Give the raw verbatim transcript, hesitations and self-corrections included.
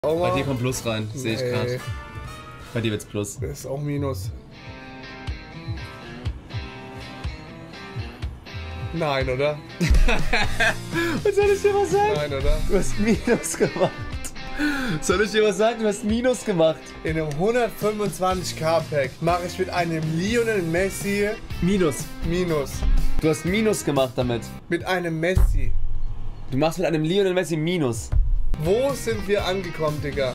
Aua. Bei dir kommt Plus rein, sehe ich gerade. Bei dir wird's Plus. Das ist auch Minus. Nein, oder? Und soll ich dir was sagen? Nein, oder? Du hast Minus gemacht. Soll ich dir was sagen? Du hast Minus gemacht. In einem hundertfünfundzwanzig K Pack mache ich mit einem Lionel Messi Minus. Minus. Du hast Minus gemacht damit. Mit einem Messi. Du machst mit einem Lionel Messi Minus. Wo sind wir angekommen, Digga?